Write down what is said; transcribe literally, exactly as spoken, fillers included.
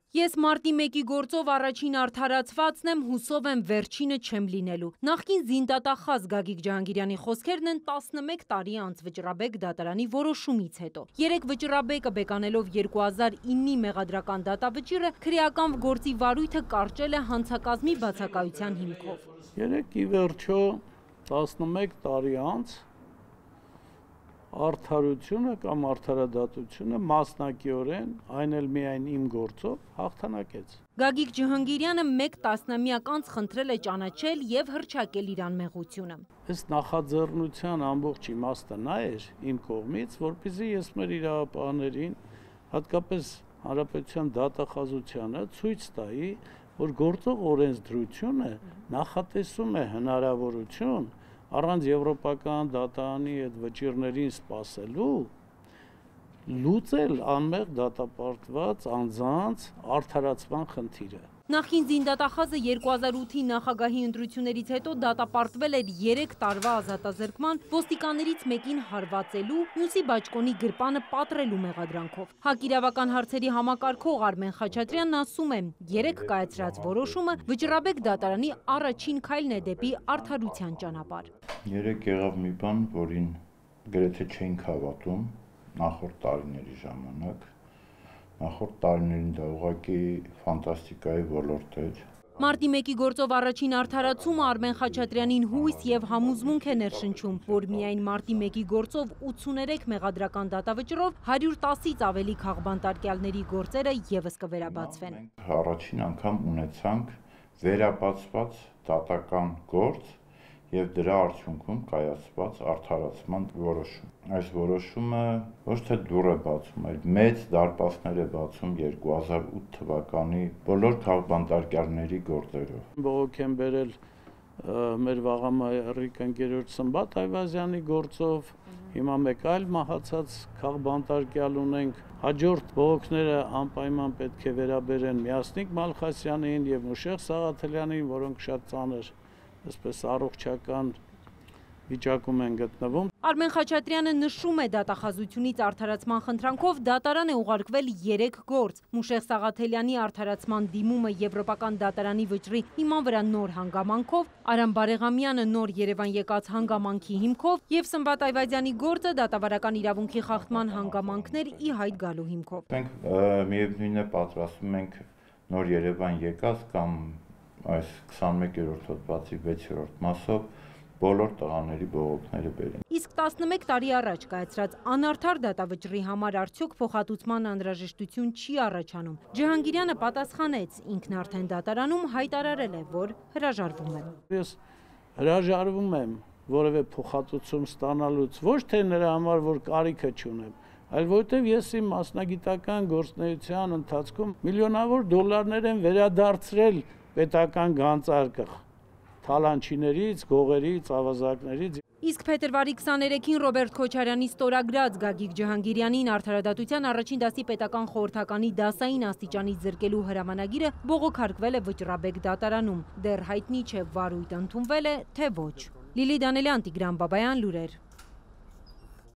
Ես մարտի մեկի գործով առաջին արդարացվածն եմ, հուսով եմ վերջինը չեմ լինելու։ Նախկին զինդատախազ Գագիկ Ջհանգիրյանի խոսքերն են տասնմեկ տարի անց Վճռաբեկ դատարանի որոշումից հետո։ Երեք Վճռաբեկը բեկանելով երկու հազար իննի մեղադրական դատավճիռը քրեական գործի վարույթը կարճել է հանցակազմի բացակայության հիմքով։ Երեք ի վերջո տասնմեկ տարի անց արդարությունը կամ արդարադատությունը մասնակիորեն, այն էլ միայն իմ գործով, հաղթանակեց։ Գագիկ Ջհանգիրյանը մեկ տասնամյակ անց խնդրել է ճանաչել եւ հռչակել իր անմեղությունը։ Ըստ նախաձեռնության ամբողջ իմաստը նա էր իմ կողմից, որպեսզի ես մեր իրավապահներին, հատկապես Հանրապետության դատախազությանը ցույց տայի, որ գործող օրենսդրությունը նախատեսում է հնարավորություն առանց եվրոպական դատարանի այդ վճիռներին սպասելու լուծել անմեղ դատապարտված անձանց արդարացման խնդիրը։ Նախին զինդատախազը երկու հազար ութի նախագահի ընտրություններից հետո դատապարտվել էր երեք տարվա ազատազրկման ոստիկաններից մեկին հարվածելու, մյուսի բաճկոնի գրպանը պատռելու մեղադրանքով։ Հակիրավական հարցերի համակարգող Արմեն Խաչատրյանն ասում է, երեք կայացրած որոշումը Վճռաբեկ դատարանի առաջին քայլն է դեպի արդարության ճանապարհ։ Երեք եղավ մի բան, որին գրեթե չէինք հավատում նախորդ տարիների ժամանակ։ Նախորդ տարիներին դա ուղղակի ֆանտաստիկայի ոլորտ էր։ Մարտի մեկի գործով առաջին արդարացումը Արմեն Խաչատրյանին հույս եւ համոզմունք է ներշնչում, որ միայն մարտի մեկի գործով ութսուներեք մեղադրական դատավճռով հարյուր տասից ավելի քաղբանտարկյալների գործերը եւս կվերաբացվեն։ Առաջին անգամ ունեցանք վերաբացված դատական գործ եւ դրա արդյունքում կայացված արդարացման որոշում։ Այս որոշումը ոչ թե դուռ է բացում, այլ մեծ դարպասներ է բացում երկու հազար ութ թվականի բոլոր քաղբանտարկյալների գործերով։ Բողոք են բերել մեր վաղամայրիկ ընկերոջ Սմբատ Այվազյանի գործով, հիմա մեկ այլ մահացած քաղբանտարկյալ ունենք։ Հաջորդ բողոքները անպայման պետք է վերաբերեն Միասնիկ Մալխասյանին եւ Մուշեղ Սաղաթելյանին, որոնք շատ ծանր այսպես առողջական վիճակում են գտնվում։ Արմեն Խաչատրյանը նշում է դատախազությունից արդարացման խնդրանքով դատարան է ուղարկվել երեք գործ։ Մուշեղ Սաղաթելյանի արդարացման դիմումը Եվրոպական դատարանի վճռի հիման վրա նոր հանգամանքով, Արամ Բարեղամյանը նոր Երևան եկած հանգամանքի հիմքով եւ Սմբատ Այվազյանի գործը դատավարական իրավունքի խախտման հանգամանքներ ի հայտ գալու հիմքով։ Մենք միևնույնն է պատրաստում ենք նոր Երևան եկած կամ այս քսանմեկերորդ հոդվածի վեցերորդ մասով բոլոր տղաների բողոքները բերեն։ Իսկ տասնմեկ տարի առաջ կայացրած անարդար դատավճռի համար արդյոք փոխհատուցման անհրաժեշտություն չի առաջանում։ Ջհանգիրյանը պատասխանեց, ինքն արդեն դատարանում հայտարարել է, որ հրաժարվում է։ Ես հրաժարվում եմ որևէ փոխհատուցում ստանալուց, ոչ թե նրա համար, որ կարիքը չունեմ, այլ որովհետև ես իմ մասնագիտական գործունեության ընթացքում միլիոնավոր դոլարներ եմ վերադարձրել պետական գանձարկը թալանչիներից, գողերից, ավազակներից։ Իսկ փետրվարի քսաներեքին Ռոբերտ Քոչարյանի ստորագրած Գագիկ Ջհանգիրյանին արդարադատության առաջին դասի պետական խորհրդականի դասային աստիճանից զրկելու հրամանագիրը բողոքարկվել է Վճռաբեկ դատարանում։ Դեռ հայտնի չէ վարույթ ընդունվել է, թե ոչ։ Լիլի Դանելյան, Տիգրան Բաբայան, լուրեր։